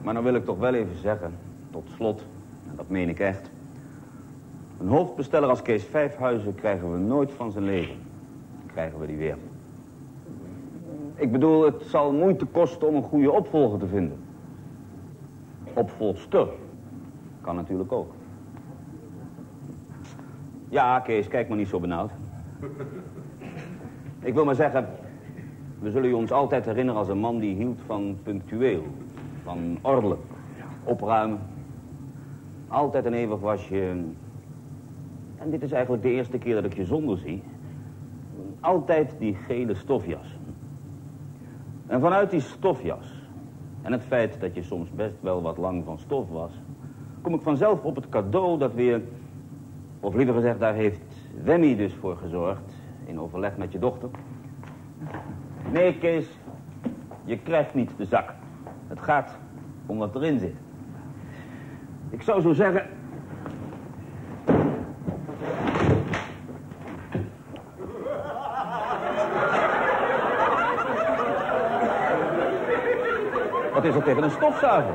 Maar nou wil ik toch wel even zeggen, tot slot, en dat meen ik echt. Een hoofdbesteller als Kees Vijfhuizen krijgen we nooit van zijn leven. Krijgen we die weer. Ik bedoel, het zal moeite kosten om een goede opvolger te vinden. Opvolgster. Kan natuurlijk ook. Ja, Kees, kijk maar niet zo benauwd. Ik wil maar zeggen, we zullen je ons altijd herinneren als een man die hield van punctueel. Van ordelijk, opruimen. Altijd en eeuwig was je... En dit is eigenlijk de eerste keer dat ik je zonder zie. Altijd die gele stofjas. En vanuit die stofjas en het feit dat je soms best wel wat lang van stof was, kom ik vanzelf op het cadeau dat weer, of liever gezegd, daar heeft Wemmy dus voor gezorgd, in overleg met je dochter. Nee, Kees, je krijgt niet de zak. Het gaat om wat erin zit. Ik zou zo zeggen... Wat is er tegen een stofzuiger?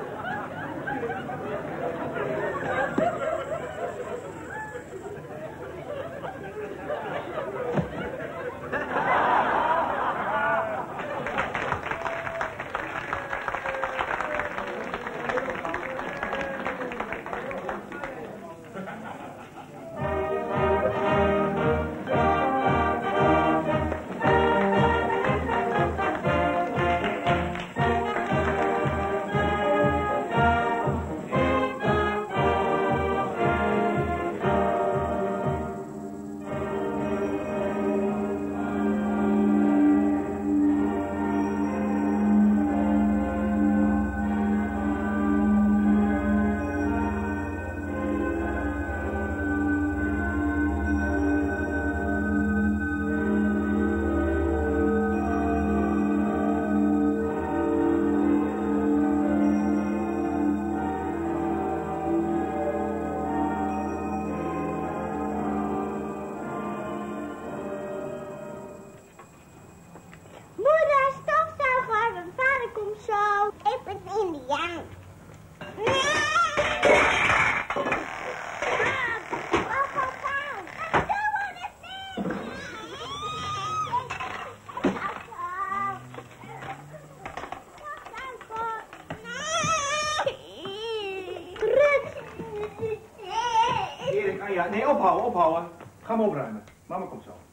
Nee, ophouden. Ga hem opruimen. Mama komt zo.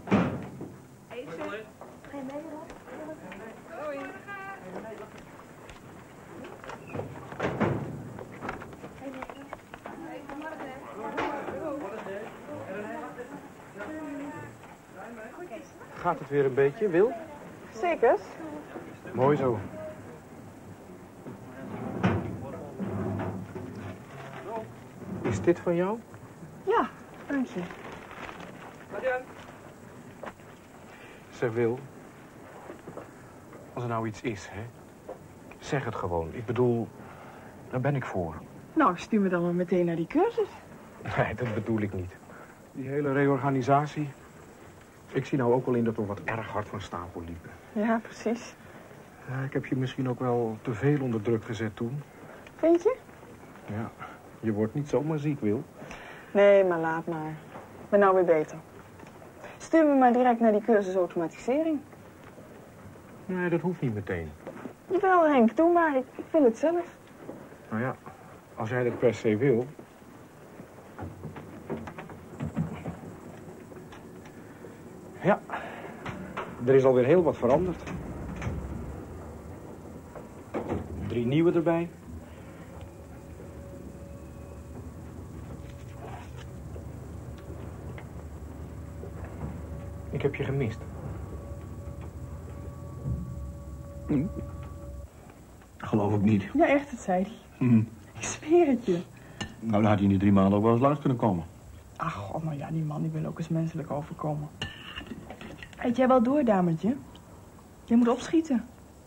Gaat het weer een beetje, Wil? Zeker. Mooi zo. Is dit van jou? Ja, dank je. Zeg, Wil. Als er nou iets is, hè. Zeg het gewoon. Ik bedoel, daar ben ik voor. Nou, stuur me dan maar meteen naar die cursus. Nee, dat bedoel ik niet. Die hele reorganisatie. Ik zie nou ook wel in dat we wat erg hard van stapel liepen. Ja, precies. Ja, ik heb je misschien ook wel te veel onder druk gezet toen. Vind je? Ja, je wordt niet zomaar ziek, Wil. Nee, maar laat maar. Ik ben nou weer beter. Stuur me maar direct naar die cursus automatisering. Nee, dat hoeft niet meteen. Jawel, Henk, doe maar. Ik wil het zelf. Nou ja, als jij dat per se wil. Ja, er is alweer heel wat veranderd. 3 nieuwe erbij. Ik heb je gemist. Geloof ik niet. Ja, echt, het zei hij. Ik zweer het je. Nou, dan had hij in die 3 maanden ook wel eens langs kunnen komen. Ach, god, nou ja, die man die wil ook eens menselijk overkomen. Eet jij wel door, damertje? Je moet opschieten.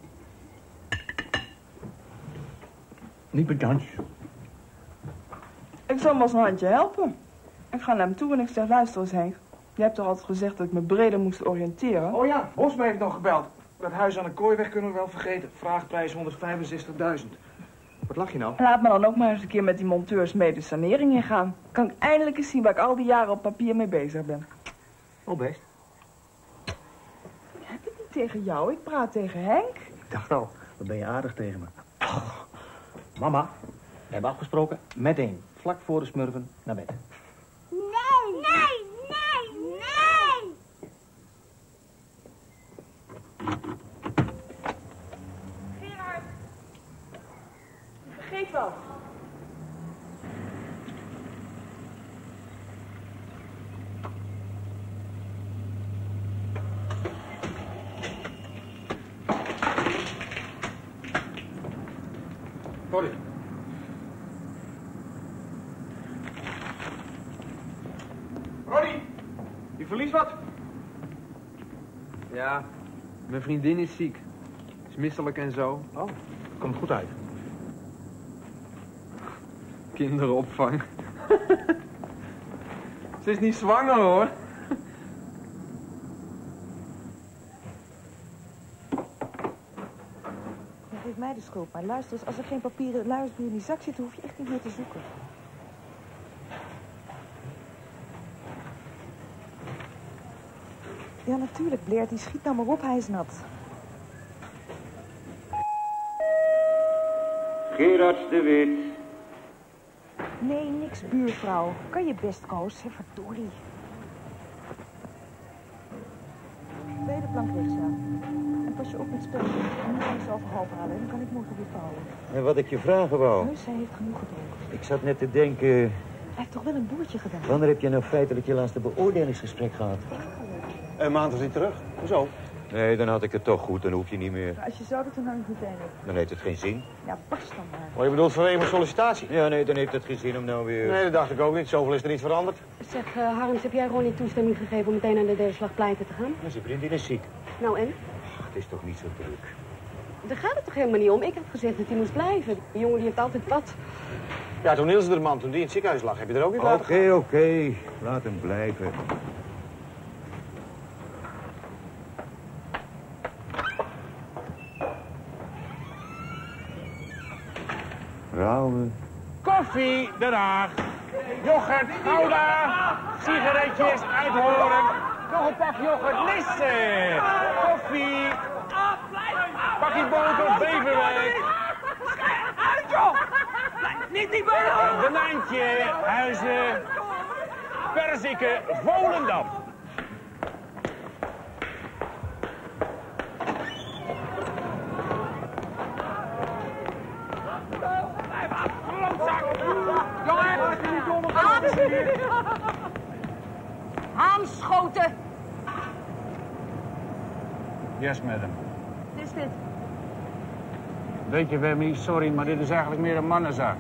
Niet met Jans. Ik zal hem wel eens een handje helpen. Ik ga naar hem toe en ik zeg, luister eens Henk. Je hebt toch altijd gezegd dat ik me breder moest oriënteren? Oh ja, Osma heeft nog gebeld. Dat huis aan de Kooiweg kunnen we wel vergeten. Vraagprijs 165.000. Wat lach je nou? Laat me dan ook maar eens een keer met die monteurs mee de sanering ingaan. Kan ik eindelijk eens zien waar ik al die jaren op papier mee bezig ben. Oh, best. Ik heb het niet tegen jou, ik praat tegen Henk. Ik dacht al, wat ben je aardig tegen me. Mama, we hebben afgesproken, meteen, vlak voor de smurfen, naar bed. Nee, nee, nee, nee! Gerard! Vergeet wat. Sorry. Ronnie, je verliest wat? Ja, mijn vriendin is ziek. Is misselijk en zo. Oh, komt goed uit. Kinderopvang. Ze is niet zwanger, hoor. Je geeft mij de schuld, maar luister eens, als er geen papieren luisterbrief in die zak zit, hoef je echt niet meer te zoeken. Ja, natuurlijk, Blair, die schiet nou maar op, hij is nat. Gerard de Wit. Nee, niks, buurvrouw. Kan je best, Koos, hè, verdorie. Tweede plank rechts, ja. En pas je op met spelen. Nu kan ik ze overhoop halen, dan kan ik morgen weer vouwen. En wat ik je vragen wou. Heus, hij heeft genoeg gedronken. Ik zat net te denken, Hij heeft toch wel een boertje gedaan? wanneer heb je nou feitelijk je laatste beoordelingsgesprek gehad? Een maand is hij terug. Hoezo? Nee, dan had ik het toch goed, dan hoef je niet meer. Als je zo doet, dan hang ik meteen op. Dan heeft het geen zin. Ja, pas dan maar. Maar je bedoelt vanwege mijn sollicitatie? Ja, nee, dan heeft het geen zin om nou weer... Nee, dat dacht ik ook niet. Zoveel is er niet veranderd. Zeg, Harms, heb jij Ronnie toestemming gegeven om meteen aan de derde slag pleiten te gaan? Maar zijn vriendin is ziek. Nou en? Het is toch niet zo druk. Daar gaat het toch helemaal niet om? Ik heb gezegd dat hij moest blijven. Die jongen die heeft altijd wat. Ja, toen Niels de man, toen die in het ziekenhuis lag, heb je er ook niet laten gaan? Oké. Laat hem blijven. Rauwe. Koffie, Den Haag. Yoghurt, Gouda. Sigaretjes, Uithoren. Nog een pak yoghurt, Lisse. Koffie. Pakje boter, Beverwijk. Uit, joh! Niet die benen! Banijntje, Huizen. Perziken, Volendam. Aanschoten! Yes, madam. Wat is dit? Weet je, Wemmy, sorry, maar dit is eigenlijk meer een mannenzaak.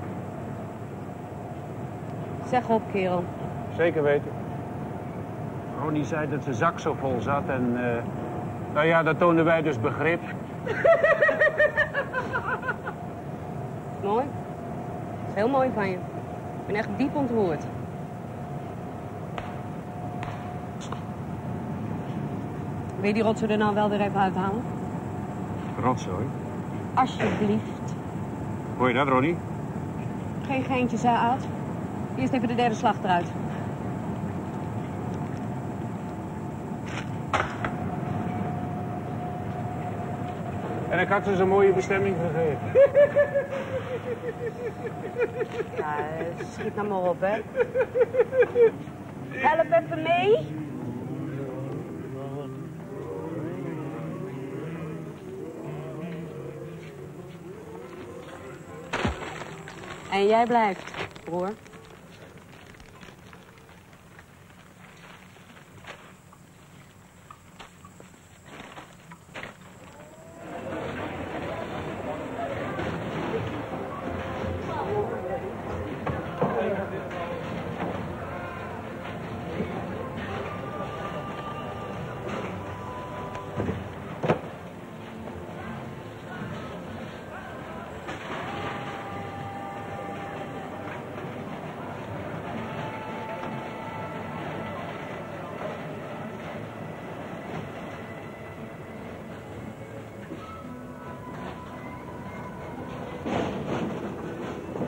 Zeg op, kerel. Zeker weten. Ronnie zei dat zijn zak zo vol zat en... nou ja, daar toonden wij dus begrip. Mooi. Dat is heel mooi van je. Ik ben echt diep ontroerd. Wil je die rotzooi er nou wel weer even uithalen? Rotzooi. Alsjeblieft. Hoor je dat, Ronnie? Geen geintjes, hè, Aad? Eerst even de derde slag eruit. En ik had ze zo'n mooie bestemming gegeven. Ja, schiet nou maar op, hè. Help even mee. En jij blijft, broer.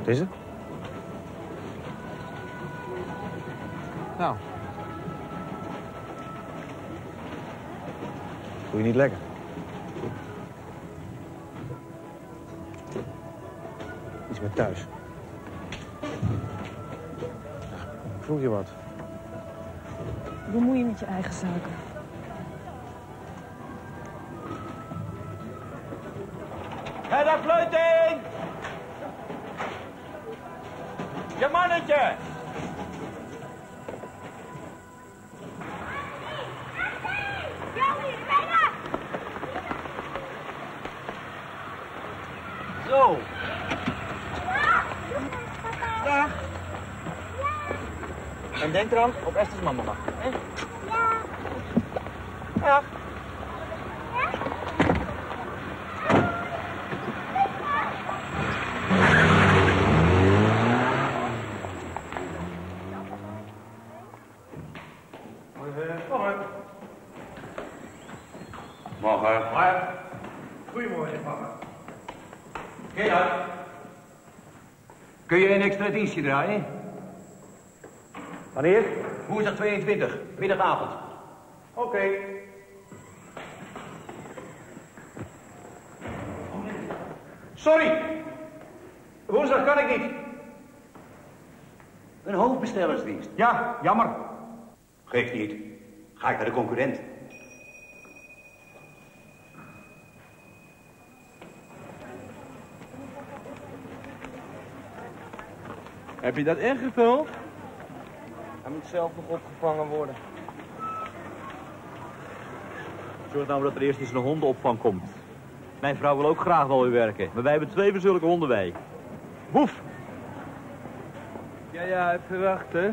Wat is er? Nou. Voel je niet lekker? Iets met thuis. Vroeg je wat? Bemoei je met je eigen zaken. Hé, daar fluiting! Je mannetje! Zo. Dag. En denk eraan, op Esther's mama mag. Hè? Ja. Dag. Morgen. Goedemorgen, papa. Gerard. Kun je een extra dienstje draaien? Wanneer? Woensdag 22, middagavond. Oké. Sorry. Woensdag kan ik niet. Een hoofdbestellersdienst. Ja, jammer. Geeft niet. Ga ik naar de concurrent. Heb je dat ingevuld? Hij moet zelf nog opgevangen worden. Zorg nou dat er eerst eens een hondenopvang komt. Mijn vrouw wil ook graag wel weer werken, maar wij hebben 2 van zulke honden bij. Woef! Ja, even wachten.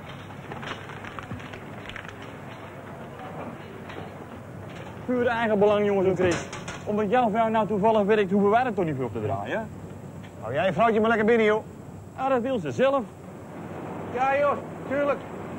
Puur eigen belang, jongens en Chris. Omdat jouw vrouw nou toevallig werkt, hoeven wij er toch niet veel op te draaien. Hou jij je vrouwtje maar lekker binnen, joh. Ah, dat wil ze zelf. Ja, joh, tuurlijk.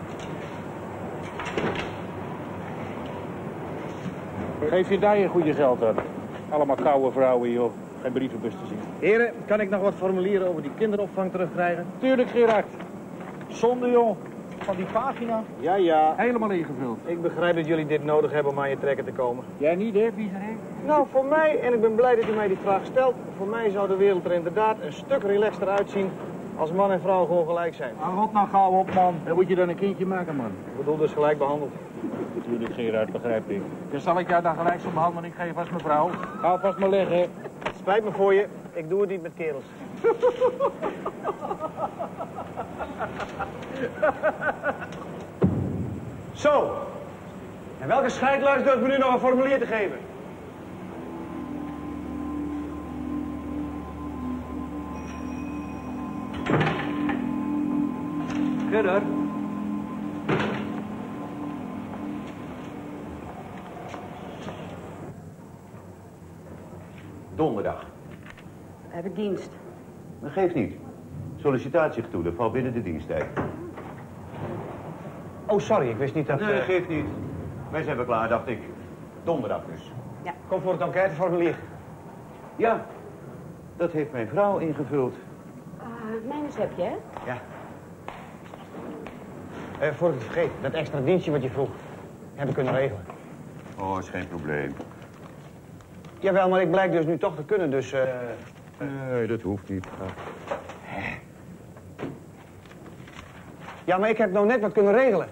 Geef je daar je goede geld aan. Allemaal koude vrouwen, joh. Geen brievenbus te zien. Heren, kan ik nog wat formulieren over die kinderopvang terugkrijgen? Tuurlijk, Gerard. Zonde, joh. Van die pagina. Ja. Helemaal ingevuld. Ik begrijp dat jullie dit nodig hebben om aan je trekken te komen. Jij niet, hè, Viezerik? Nou, voor mij, en ik ben blij dat u mij die vraag stelt, voor mij zou de wereld er inderdaad een stuk relaxter uitzien als man en vrouw gewoon gelijk zijn. Ah, rot nou gauw op, man. Dan moet je dan een kindje maken, man. Ik bedoel dus gelijk behandeld. Natuurlijk, Gerard, begrijp ik. Dan zal ik jou dan gelijk zo'n behandeling geven als mevrouw. Ga vast maar liggen. Het spijt me voor je, ik doe het niet met kerels. Zo. En welke scheidluis durft me nu nog een formulier te geven? Gerard. Donderdag. Heb ik dienst. Dat geeft niet. Sollicitatiegetoede valt binnen de diensttijd. Oh, sorry, ik wist niet dat... Nee, geeft niet. Wij zijn wel klaar, dacht ik. Donderdag dus. Ja. Kom voor het enquêteformulier. Ja, dat heeft mijn vrouw ingevuld. Mijns heb je, hè? Ja. Voor ik het vergeet, dat extra dienstje wat je vroeg, heb ik kunnen regelen. Oh, is geen probleem. Jawel, maar ik blijk dus nu toch te kunnen, dus... Nee, dat hoeft niet. Ja, maar ik heb nou net wat kunnen regelen.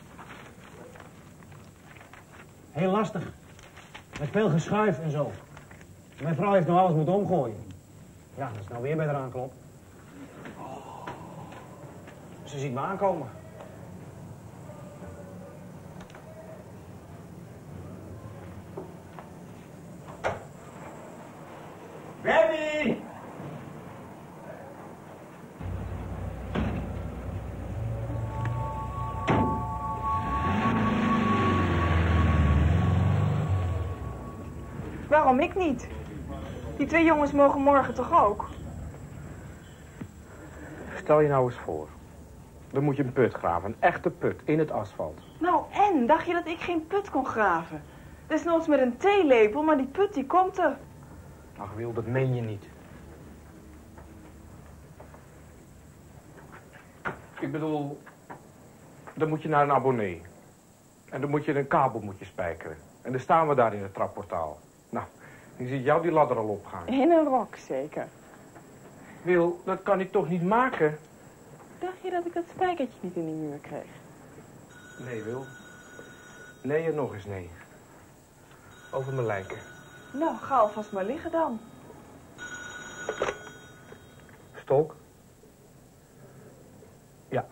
Heel lastig. Met veel geschuif en zo. Mijn vrouw heeft nou alles moeten omgooien. Ja, dat is nou weer bij de aanklop. Ze ziet me aankomen. Baby! Waarom ik niet? Die 2 jongens mogen morgen toch ook? Stel je nou eens voor. Dan moet je een put graven. Een echte put. In het asfalt. Nou en? Dacht je dat ik geen put kon graven? Desnoods met een theelepel, maar die put die komt er. Ach Wil, dat meen je niet. Ik bedoel, dan moet je naar een abonnee. En dan moet je een kabel spijkeren. En dan staan we daar in het trapportaal. Nou, ik zie jou die ladder al opgaan. In een rok, zeker. Wil, dat kan ik toch niet maken? Dacht je dat ik dat spijkertje niet in die muur kreeg? Nee, Wil. Nee en nog eens nee. Over mijn lijken. Nou, ga alvast maar liggen dan. Stolk? Ja.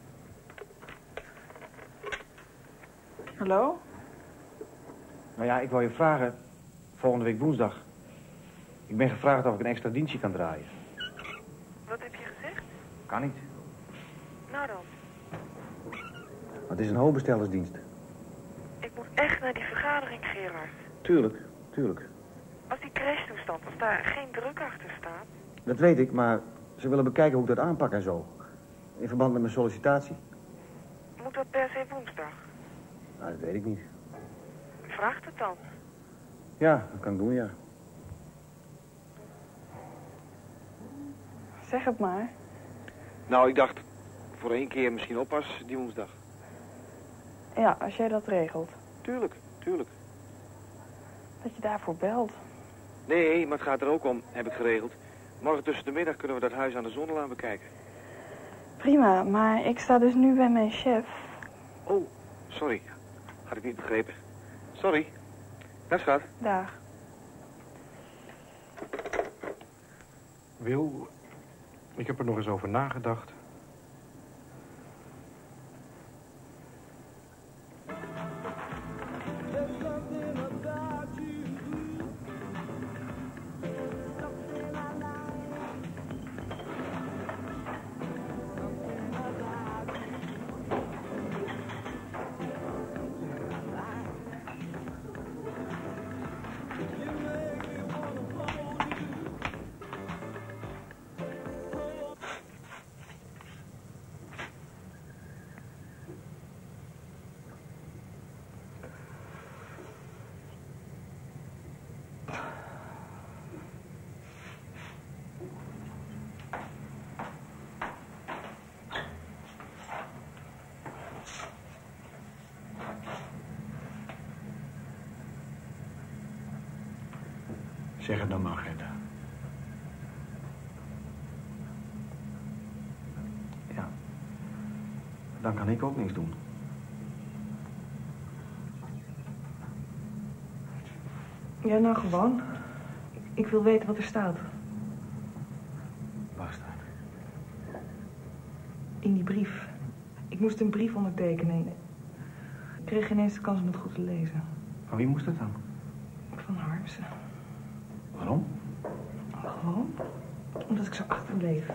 Hallo? Nou ja, ik wou je vragen, volgende week woensdag. Ik ben gevraagd of ik een extra dienstje kan draaien. Wat heb je gezegd? Kan niet. Nou dan. Het is een hoofdbestellersdienst. Ik moet echt naar die vergadering, Gerard. Tuurlijk, tuurlijk. Als die crashtoestand, als daar geen druk achter staat... Dat weet ik, maar ze willen bekijken hoe ik dat aanpak en zo. In verband met mijn sollicitatie. Moet dat per se woensdag? Nou, dat weet ik niet. Vraagt het dan? Ja, dat kan ik doen, ja. Zeg het maar. Nou, ik dacht, voor 1 keer misschien oppas die woensdag. Ja, als jij dat regelt. Tuurlijk, tuurlijk. Dat je daarvoor belt. Nee, maar het gaat er ook om, heb ik geregeld. Morgen tussen de middag kunnen we dat huis aan de Zonnelaan bekijken. Prima, maar ik sta dus nu bij mijn chef. Oh, sorry. Had ik niet begrepen. Sorry. Dag, schat. Dag. Wil, ik heb er nog eens over nagedacht. Zeg het dan maar, Gerda. Ja. Dan kan ik ook niks doen. Ja, nou gewoon. Ik wil weten wat er staat. Waar staat? In die brief. Ik moest een brief ondertekenen. Ik kreeg ineens de kans om het goed te lezen. Van wie moest dat dan? Van Harmsen. Waarom? Gewoon. Omdat ik zo achterbleef.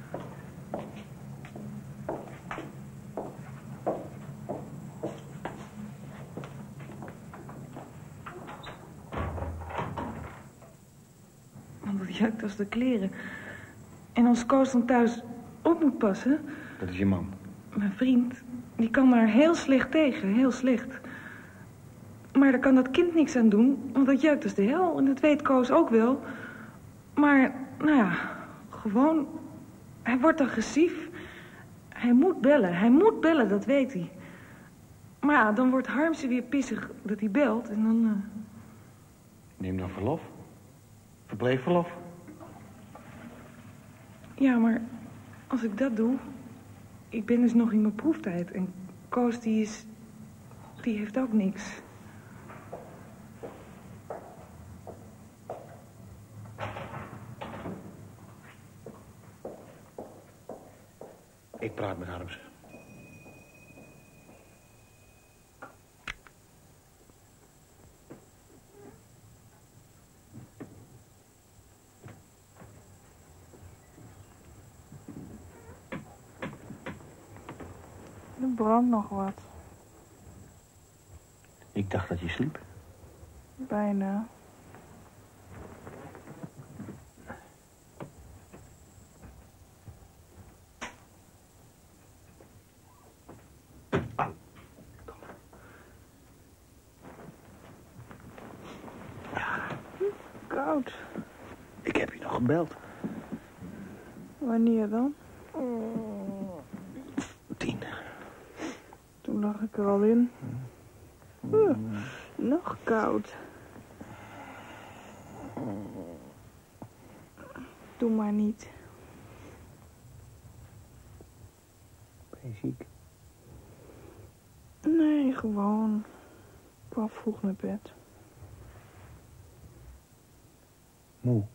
Want het juikt als de kleren. En als Koos dan thuis op moet passen... Dat is je man. Mijn vriend, die kan daar heel slecht tegen, heel slecht. Maar daar kan dat kind niks aan doen, want dat juikt als de hel. En dat weet Koos ook wel. Maar, nou ja, gewoon... Hij wordt agressief. Hij moet bellen, dat weet hij. Maar ja, dan wordt Harmsen weer pissig dat hij belt en dan... Neem dan verlof. Verbleefverlof. Ja, maar als ik dat doe... Ik ben dus nog in mijn proeftijd en Koos die heeft ook niks. Ik praat met Harmsen. Er brandt nog wat. Ik dacht dat je sliep. Bijna. Koud. Ik heb je nog gebeld. Wanneer dan? lag ik er al in. Nog koud. Doe maar niet. Ben je ziek? Nee, gewoon. Ik wou vroeg naar bed. Moe.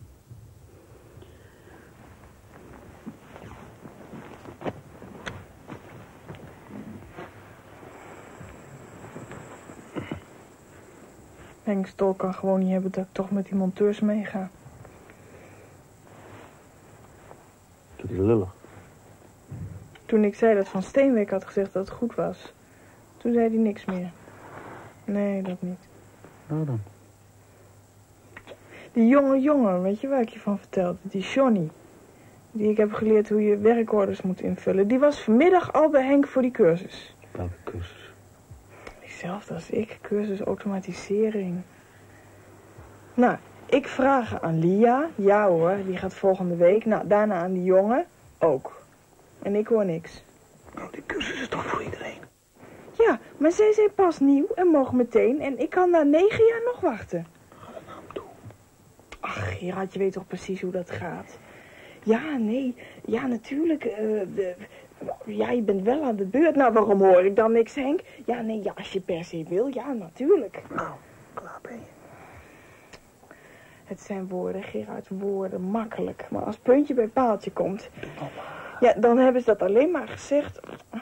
Henk Stol kan gewoon niet hebben dat ik toch met die monteurs meega. Dat is lullig. Toen ik zei dat Van Steenwijk had gezegd dat het goed was, toen zei hij niks meer. Nee, dat niet. Nou dan. Die jonge jongen, weet je waar ik je van vertelde? Die Johnny. Die ik heb geleerd hoe je werkorders moet invullen. Die was vanmiddag al bij Henk voor die cursus. Welke cursus? Hetzelfde als ik, cursus automatisering. Nou, ik vraag aan Lia. Ja hoor, die gaat volgende week. Nou, daarna aan die jongen ook. En ik hoor niks. Nou, die cursus is toch voor iedereen? Ja, maar zij zijn pas nieuw en mogen meteen. En ik kan na 9 jaar nog wachten. Ga er nou toe. Ach, Gerard, je weet toch precies hoe dat gaat? Ja, nee. Ja, natuurlijk. Ja, je bent wel aan de beurt. Nou, waarom hoor ik dan niks, Henk? Ja, nee, ja, als je per se wil. Ja, natuurlijk. Nou, klaar ben je. Het zijn woorden, Gerard, woorden. Makkelijk. Maar als puntje bij paaltje komt... Ja, dan hebben ze dat alleen maar gezegd...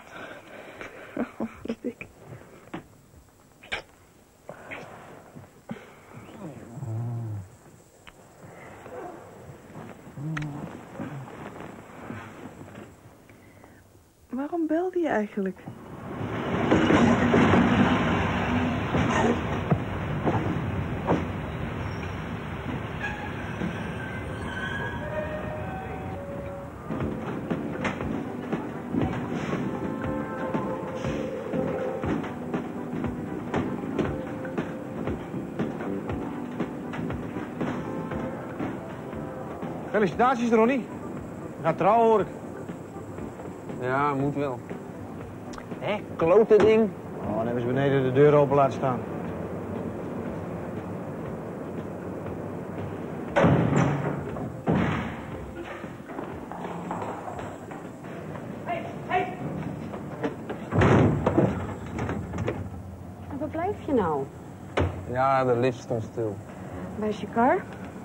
Waarom belde je eigenlijk? Felicitaties, Ronnie. Je gaat trouwen, hoor ik. Ja, moet wel. Hé, klote ding. Oh, dan hebben ze beneden de deur open laten staan. En waar blijf je nou? Ja, de lift stond stil. Waar is je kar?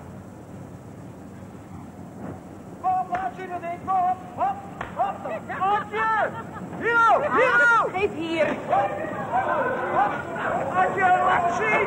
Geef hier. Adje, laat zien.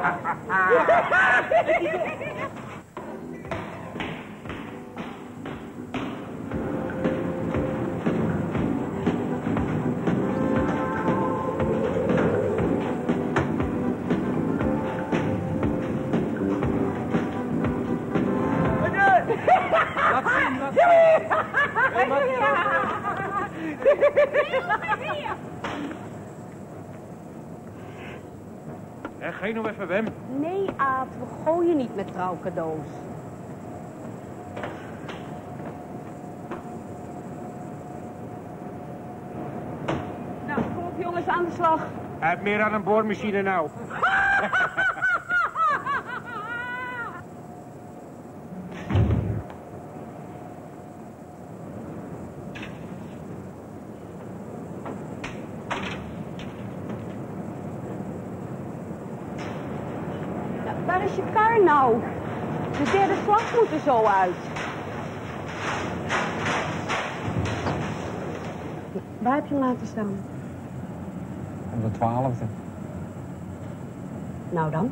Ga je nog even, Wem? Nee, Aad, we gooien niet met trouwcadeaus. Nou, kom op jongens, aan de slag. Hij heeft meer aan een boormachine nou. Waar is je kar nou? De derde slag moet er zo uit. Waar heb je hem laten staan? Op de 12e. Nou dan.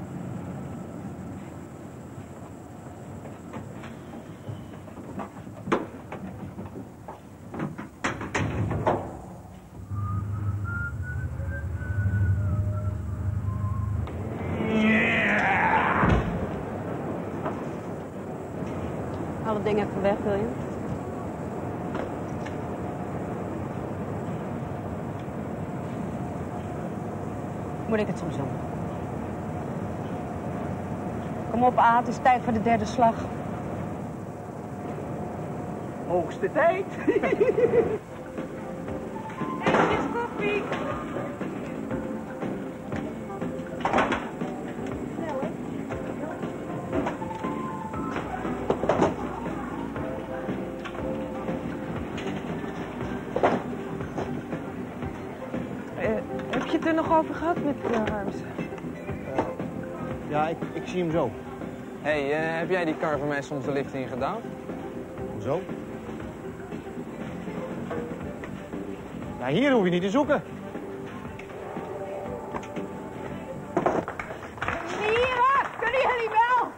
Alle dingen even weg, wil je? Moet ik het soms doen? Kom op, Aad, het is tijd voor de derde slag. Hoogste tijd. Netjes koffie. er nog over gehad met Harms? Ja, ik zie hem zo. Hé, heb jij die kar voor mij soms de lift in gedaan? Hoezo? Ja, hier hoef je niet te zoeken. Hier, kunnen jullie wel?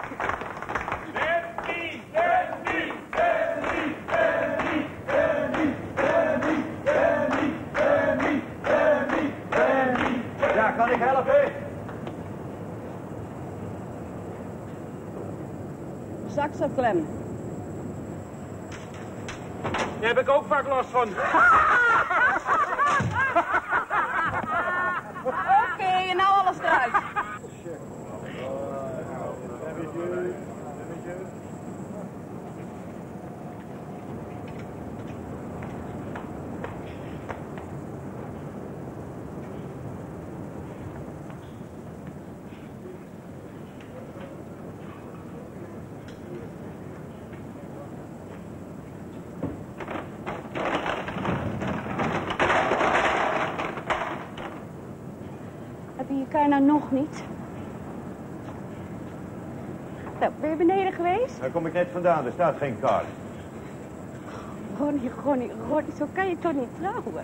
Ja, kan ik helpen? Saxofklem. Daar heb ik ook vaak last van. Oké, en nou alles eruit. Heb je je kar nou nog niet? Nou, ben je beneden geweest? Daar kom ik net vandaan, er staat geen kaart. Ronnie, zo kan je toch niet trouwen?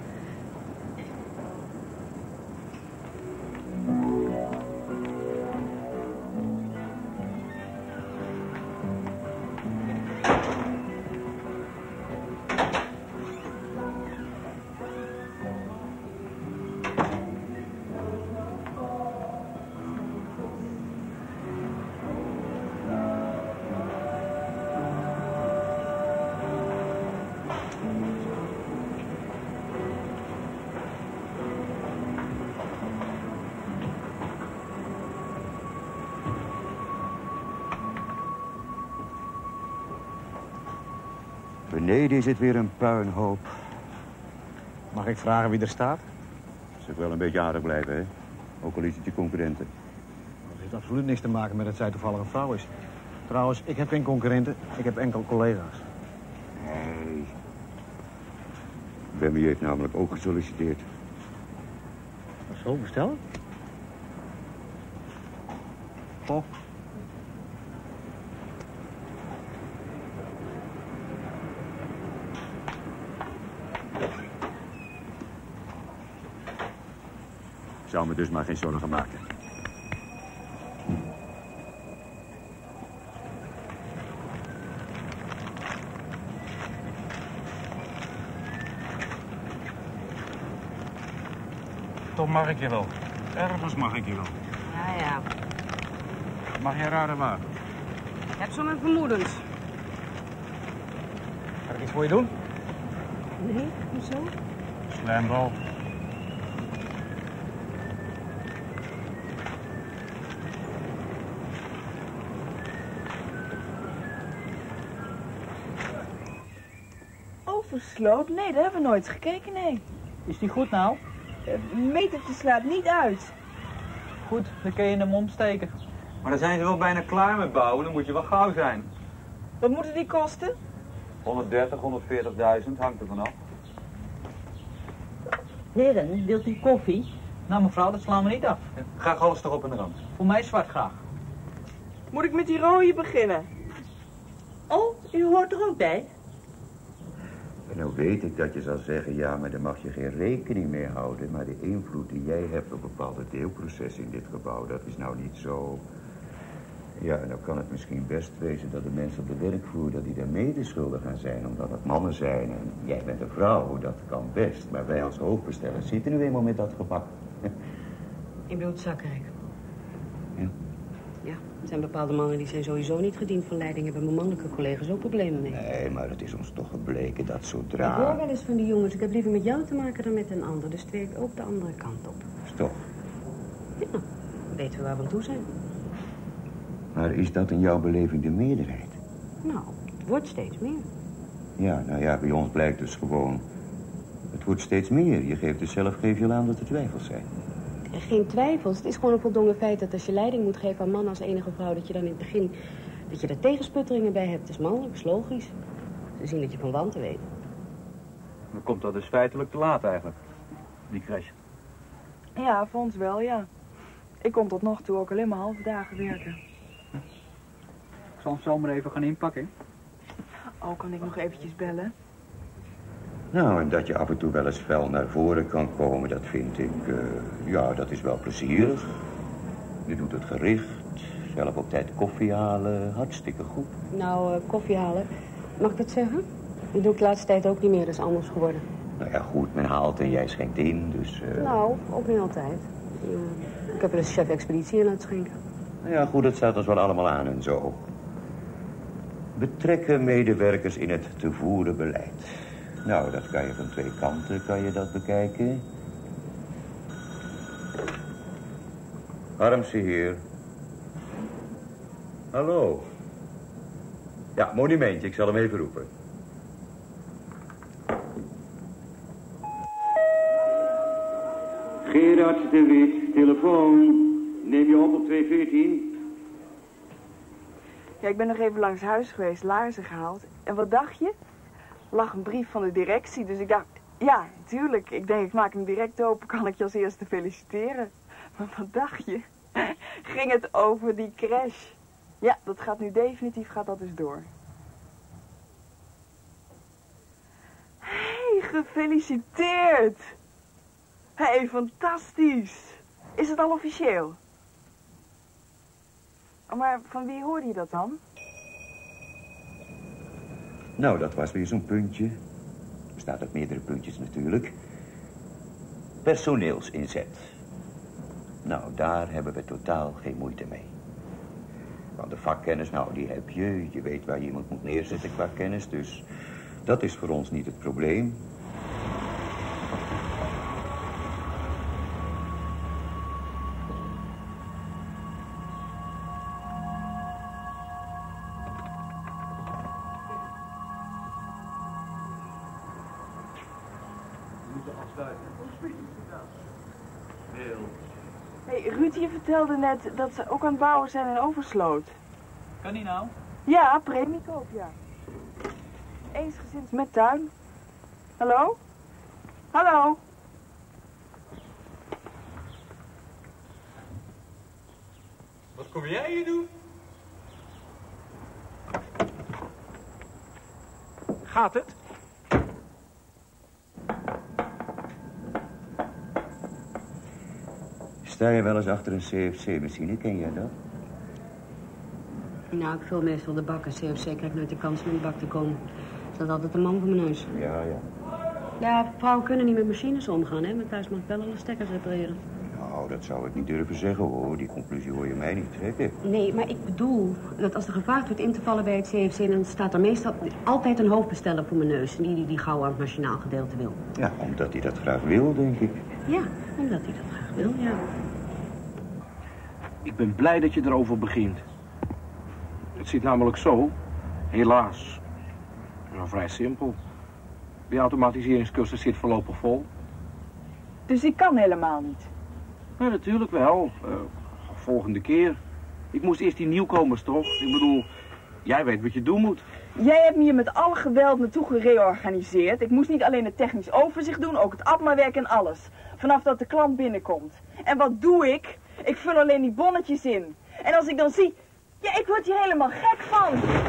Beneden is het weer een puinhoop. Mag ik vragen wie er staat? Ze wel een beetje aardig blijven, hè? Ook al is het je concurrenten. Dat heeft absoluut niks te maken met dat zij toevallig een vrouw is. Trouwens, ik heb geen concurrenten, ik heb enkel collega's. Nee. Bemmy heeft namelijk ook gesolliciteerd. Zo, bestellen? Oh. Ik zou me dus maar geen zorgen maken. Toch mag ik je wel. Ergens mag ik je wel. Ja. Mag jij raden waar? Ik heb zo mijn vermoedens. Kan ik iets voor je doen? Nee, hoezo? Slijmbal. Oversloot? Nee, daar hebben we nooit gekeken, nee. Is die goed nou? Metertje slaat niet uit. Goed, dan kun je in de mond steken. Maar dan zijn ze wel bijna klaar met bouwen, dan moet je wel gauw zijn. Wat moeten die kosten? 130, 140.000, hangt er vanaf. Heren, wilt u koffie? Nou mevrouw, dat slaan we niet af. Graag alles erop en eraan. Voor mij zwart graag. Moet ik met die rode beginnen? Oh, u hoort er ook bij? En nou weet ik dat je zal zeggen, ja, maar daar mag je geen rekening mee houden. Maar de invloed die jij hebt op bepaalde deelprocessen in dit gebouw, dat is nou niet zo... Ja, en dan kan het misschien best wezen dat de mensen op de werkvloer, dat die daar mede schuldig aan zijn, omdat het mannen zijn. En jij bent een vrouw, dat kan best. Maar wij als hoofdbestellers zitten nu eenmaal met dat gepak. Ik bedoel het zakkerk. Ja? Ja, er zijn bepaalde mannen die zijn sowieso niet gediend van leiding. Hebben mijn mannelijke collega's ook problemen mee. Nee, maar het is ons toch gebleken dat Ik zodra... hoor wel eens van die jongens. Ik heb liever met jou te maken dan met een ander. Dus twee ik ook de andere kant op. Toch? Ja, dan weten we waar we aan toe zijn. Maar is dat in jouw beleving de meerderheid? Nou, het wordt steeds meer. Ja, nou ja, bij ons blijkt dus gewoon... Het wordt steeds meer. Je geeft dus zelf al aan dat er twijfels zijn. Geen twijfels. Het is gewoon een voldongen feit dat als je leiding moet geven aan mannen als enige vrouw, dat je dan in het begin, dat je er tegensputteringen bij hebt. Het is mannelijk, is logisch. Ze zien dat je van wanten weet. Dan komt dat dus feitelijk te laat eigenlijk, die crash. Ja, voor ons wel, ja. Ik kon tot nog toe ook alleen maar halve dagen werken. Ik zal hem zo maar even gaan inpakken. Oh, kan ik nog eventjes bellen? Nou, en dat je af en toe wel eens fel naar voren kan komen, dat vind ik, ja, dat is wel plezierig. Je doet het gericht, zelf op tijd koffie halen, hartstikke goed. Nou, koffie halen, mag ik dat zeggen? Dat doe ik de laatste tijd ook niet meer, dat is anders geworden. Nou ja, goed, men haalt en jij schenkt in, dus... Nou, ook niet altijd. Ik heb wel eens chef-expeditie in laten schenken. Nou ja, goed, dat staat ons wel allemaal aan en zo. Betrekken medewerkers in het te voeren beleid. Nou, dat kan je van twee kanten, kan je dat bekijken. Armse heer. Hallo. Ja, monumentje, ik zal hem even roepen. Gerard de Wit, telefoon. Neem je op 214. Ja, ik ben nog even langs huis geweest, laarzen gehaald. En wat dacht je? Lag een brief van de directie, dus ik dacht... Ja, tuurlijk. Ik denk, ik maak hem direct open, kan ik je als eerste feliciteren. Maar wat dacht je? Ging het over die crash. Ja, dat gaat nu definitief, gaat dat dus door. Hé, gefeliciteerd! Hé, fantastisch! Is het al officieel? Oh, maar van wie hoorde je dat dan? Nou, dat was weer zo'n puntje. Er staat uit meerdere puntjes natuurlijk. Personeelsinzet. Nou, daar hebben we totaal geen moeite mee. Want de vakkennis, nou, die heb je. Je weet waar je iemand moet neerzetten qua kennis, dus dat is voor ons niet het probleem. Hey, Ruud, je vertelde net dat ze ook aan het bouwen zijn in Oversloot. Kan die nou? Ja, premiekoop, ja. Eensgezins met tuin. Hallo? Hallo? Wat kom jij hier doen? Gaat het? Sta je wel eens achter een CFC-machine, ken jij dat? Nou, ik vul meestal de bak en CFC krijgt nooit de kans om in de bak te komen. Er staat altijd een man voor mijn neus. Ja. Ja, vrouwen kunnen niet met machines omgaan, hè. Maar thuis mag ik wel alle stekkers repareren. Nou, dat zou ik niet durven zeggen, hoor. Die conclusie hoor je mij niet trekken. Nee, maar ik bedoel dat als er gevraagd wordt in te vallen bij het CFC... dan staat er meestal altijd een hoofdbesteller voor mijn neus... die gauw aan het machinaal gedeelte wil. Ja, omdat hij dat graag wil, denk ik. Ja, omdat hij dat graag wil, ja. Ik ben blij dat je erover begint. Het zit namelijk zo, helaas. Nou, vrij simpel. De automatiseringscursus zit voorlopig vol. Dus ik kan helemaal niet? Ja, natuurlijk wel. Volgende keer. Ik moest eerst die nieuwkomers, toch? Ik bedoel, jij weet wat je doen moet. Jij hebt me hier met alle geweld naartoe gereorganiseerd. Ik moest niet alleen het technisch overzicht doen, ook het admawerk en alles. Vanaf dat de klant binnenkomt. En wat doe ik? Ik vul alleen die bonnetjes in. En als ik dan zie... Ja, ik word hier helemaal gek van.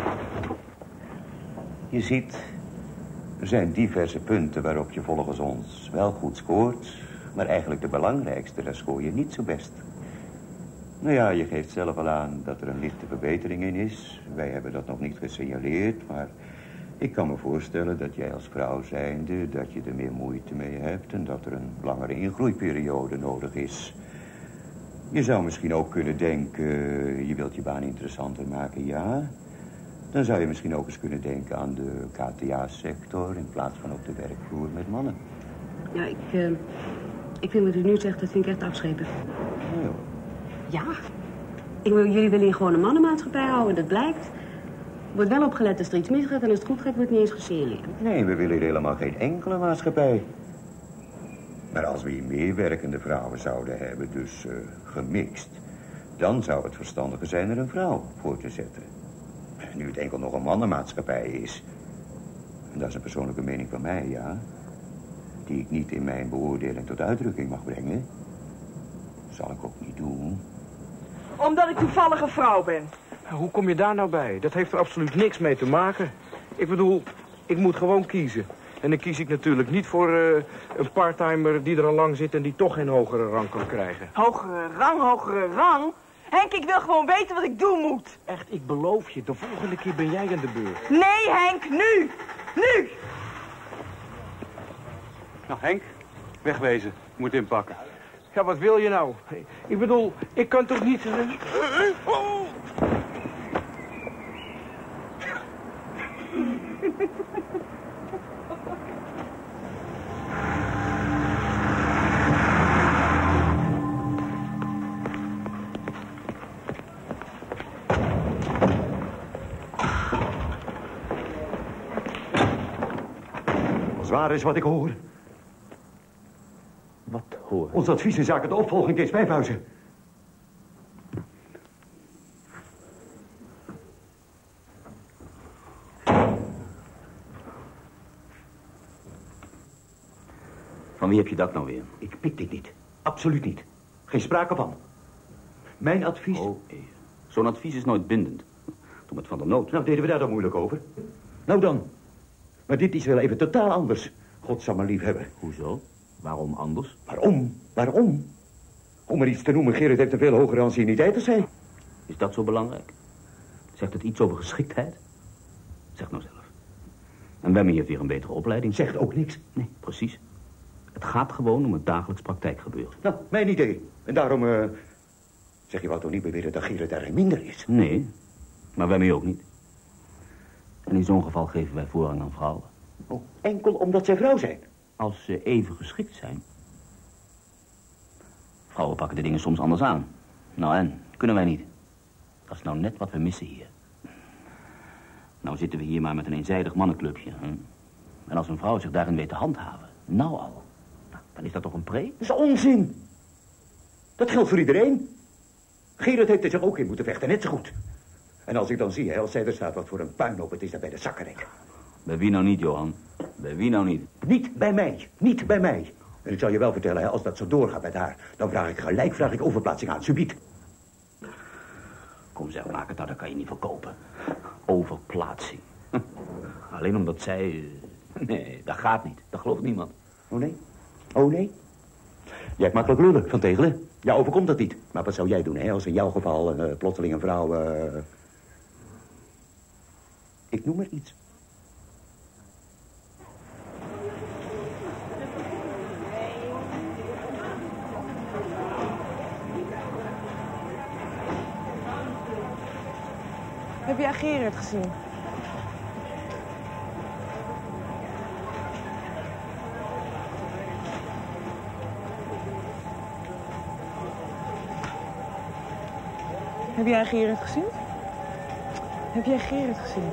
Je ziet, er zijn diverse punten waarop je volgens ons wel goed scoort... maar eigenlijk de belangrijkste, daar scoor je niet zo best. Nou ja, je geeft zelf al aan dat er een lichte verbetering in is. Wij hebben dat nog niet gesignaleerd, maar... ik kan me voorstellen dat jij als vrouw zijnde... dat je er meer moeite mee hebt... en dat er een langere ingroeiperiode nodig is... Je zou misschien ook kunnen denken, je wilt je baan interessanter maken, ja. Dan zou je misschien ook eens kunnen denken aan de KTA-sector... in plaats van op de werkvloer met mannen. Ja, ik vind wat u nu zegt, dat vind ik echt afschepen. Ja. Ja. Jullie willen hier gewoon een mannenmaatschappij houden, dat blijkt. Er wordt wel opgelet als er iets misgaat en als het goed gaat, wordt niet eens gesignaleerd. Nee, we willen hier helemaal geen enkele maatschappij. Maar als we hier meer werkende vrouwen zouden hebben, dus gemixt... dan zou het verstandiger zijn er een vrouw voor te zetten. Nu het enkel nog een mannenmaatschappij is... en dat is een persoonlijke mening van mij, ja... die ik niet in mijn beoordeling tot uitdrukking mag brengen... zal ik ook niet doen. Omdat ik toevallig een vrouw ben. Hoe kom je daar nou bij? Dat heeft er absoluut niks mee te maken. Ik bedoel, ik moet gewoon kiezen. En dan kies ik natuurlijk niet voor een parttimer die er al lang zit en die toch geen hogere rang kan krijgen. Hogere rang? Henk, ik wil gewoon weten wat ik doen moet. Echt, ik beloof je, de volgende keer ben jij aan de beurt. Nee, Henk, nu! Nu! Nou, Henk, wegwezen. Je moet inpakken. Ja, wat wil je nou? Ik bedoel, ik kan toch niet... Als waar is wat ik hoor. Wat hoor? Ons advies in zaken de opvolging Kees Pijphuizen. Van wie heb je dat nou weer? Ik pik dit niet. Absoluut niet. Geen sprake van. Mijn advies... Oh, zo'n advies is nooit bindend. Doe het van de nood. Nou, deden we daar dan moeilijk over? Nou dan. Maar dit is wel even totaal anders. God zal me lief hebben. Hoezo? Waarom anders? Waarom? Om er iets te noemen, Gerrit heeft een veel hogere anciëniteit als zij. Is dat zo belangrijk? Zegt het iets over geschiktheid? Zeg nou zelf. En Wemmy heeft weer een betere opleiding. Zegt ook niks. Nee, precies. Het gaat gewoon om het dagelijks praktijkgebeuren. Nou, mijn idee. En daarom, zeg je wou toch niet beweren dat Gerrit daarin minder is? Nee, maar Wemmy ook niet. En in zo'n geval geven wij voorrang aan vrouwen. Oh, enkel omdat zij vrouw zijn? Als ze even geschikt zijn. Vrouwen pakken de dingen soms anders aan. Nou en, kunnen wij niet. Dat is nou net wat we missen hier. Nou zitten we hier maar met een eenzijdig mannenclubje. Hè? En als een vrouw zich daarin weet te handhaven, nou al, nou, dan is dat toch een pre? Dat is onzin. Dat geldt voor iedereen. Gerrit heeft er zich ook in moeten vechten, net zo goed. En als ik dan zie, hè, als zij er staat, wat voor een puinhoop het is daar bij de zakkenrek. Bij wie nou niet, Johan? Bij wie nou niet? Niet bij mij. Niet bij mij. En ik zal je wel vertellen, hè, als dat zo doorgaat met haar, dan vraag ik overplaatsing aan, subiet. Kom zeg, maak het nou, dat kan je niet verkopen. Overplaatsing. Alleen omdat zij... Nee, dat gaat niet. Dat gelooft niemand. Oh nee? Oh nee? Jij hebt makkelijk lullen van Tegelen. Ja, overkomt dat niet. Maar wat zou jij doen, hè, als in jouw geval plotseling een vrouw... Ik noem maar iets. Heb jij Gerrit gezien? Heb jij Gerrit gezien? Heb jij Gerrit gezien?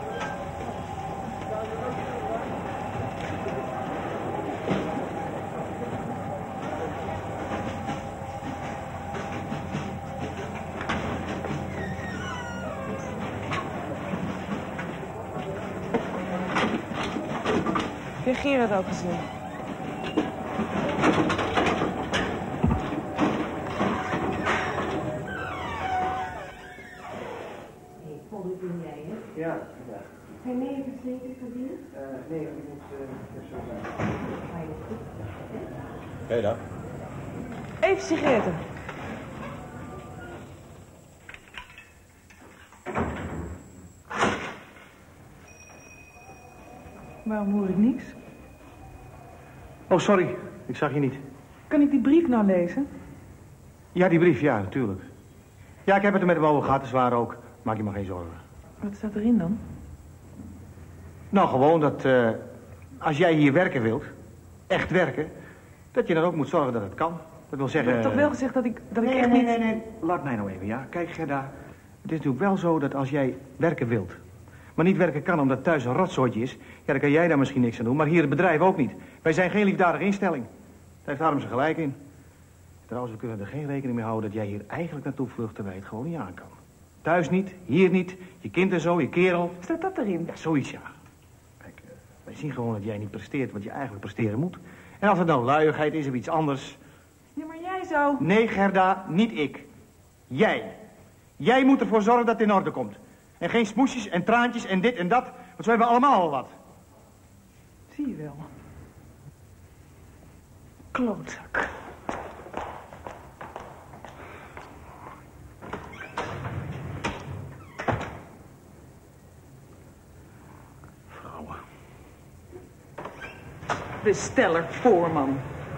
Heb jij Gerrit ook gezien? Ja. Ga je mee even zeker verdienen? Nee, ik moet zo zijn. Hé dan. Even sigaretten. Waarom hoor ik niks? Oh, sorry. Ik zag je niet. Kan ik die brief nou lezen? Ja, die brief, ja, natuurlijk. Ja, ik heb het er met hem over gehad, is waar ook. Maak je maar geen zorgen. Wat staat erin dan? Nou, gewoon dat als jij hier werken wilt, echt werken, dat je dan ook moet zorgen dat het kan. Dat wil zeggen... Je hebt toch wel gezegd dat ik echt nee, niet... Nee. Laat mij nou even, ja. Kijk, Gerda. Het is natuurlijk wel zo dat als jij werken wilt, maar niet werken kan omdat thuis een rotzootje is, ja, dan kan jij daar misschien niks aan doen. Maar hier het bedrijf ook niet. Wij zijn geen liefdadige instelling. Daar heeft Harm zijn gelijk in. Trouwens, we kunnen er geen rekening mee houden dat jij hier eigenlijk naartoe vlucht terwijl je het gewoon niet aan kan. Thuis niet, hier niet, je kind en zo, je kerel. Staat dat erin? Ja, zoiets, ja. Kijk, wij zien gewoon dat jij niet presteert wat je eigenlijk presteren moet. En als het nou luiigheid is of iets anders... Ja, maar jij jij zo. Nee, Gerda, niet ik. Jij. Jij moet ervoor zorgen dat het in orde komt. En geen smoesjes en traantjes en dit en dat, want zo hebben we allemaal al wat. Zie je wel. Klootzak. Vrouwen. Besteller voorman.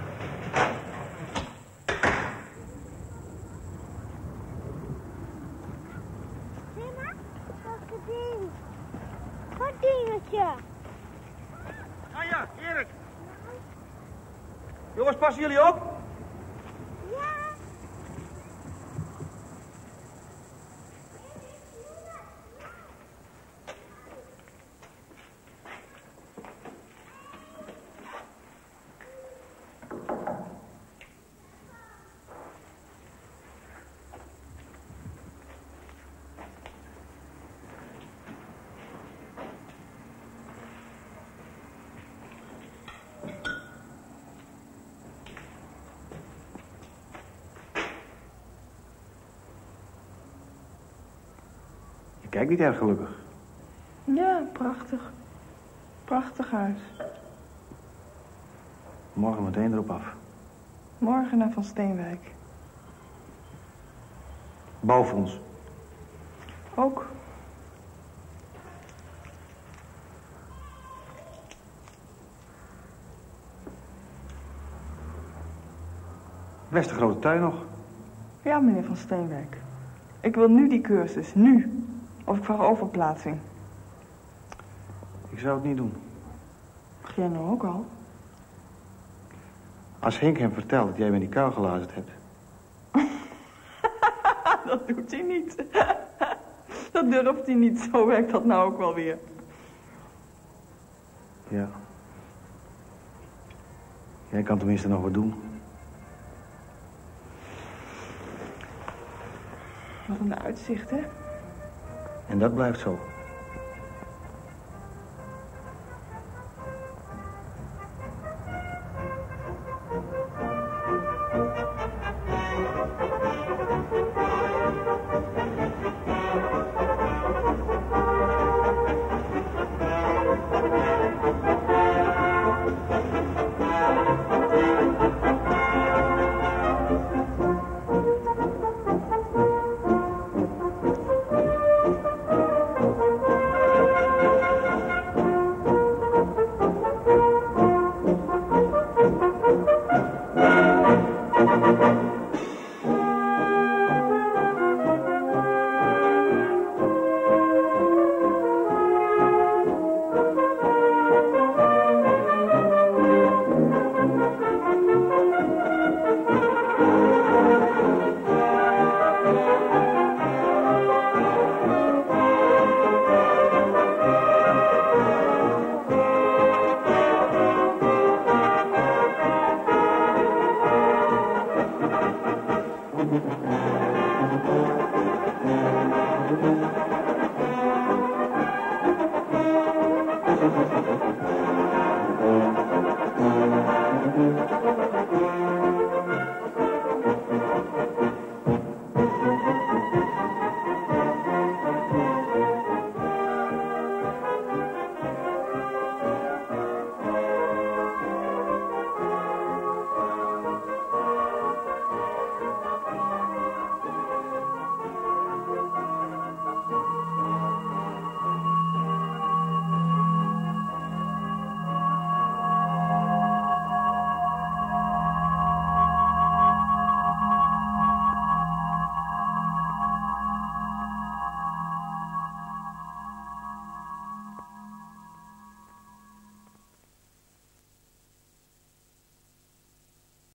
Wat dingetje? Ah ja, Erik. Jongens, passen jullie op? Ja. Kijk niet erg gelukkig. Ja, prachtig. Prachtig huis. Morgen meteen erop af. Morgen naar Van Steenwijk. Bouwfonds. Ook. Best een grote tuin nog. Ja, meneer Van Steenwijk. Ik wil nu die cursus, nu. Of ik vraag overplaatsing. Ik zou het niet doen. Mag jij nou ook al? Als Henk hem vertelt dat jij me die kou gelazerd hebt. Dat doet hij niet. Dat durft hij niet. Zo werkt dat nou ook wel weer. Ja. Jij kan tenminste nog wat doen. Wat een uitzicht, hè? En dat blijft zo.